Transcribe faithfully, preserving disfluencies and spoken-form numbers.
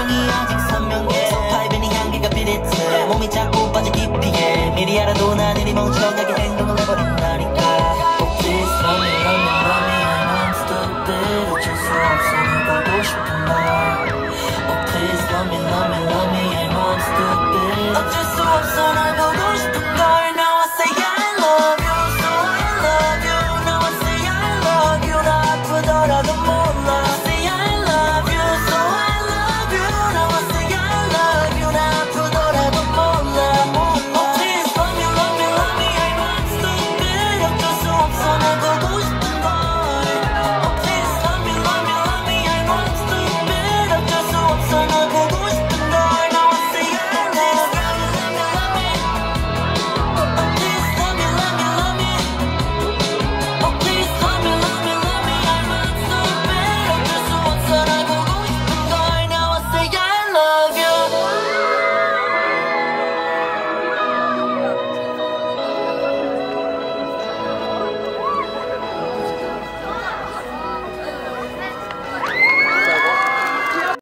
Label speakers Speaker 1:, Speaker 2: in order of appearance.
Speaker 1: 감정이 아직 선명해 파이브니 향기가 비릿해 몸이 자꾸 빠져 깊이에 미리 알아도 나는 이 멍청하게 행동을 해버린 나니까 Oh please love me love me love me I'm stupid 어쩔 수 없어 널 보고 싶은 날 Oh please love me love me love me I'm stupid 어쩔 수 없어 널 보고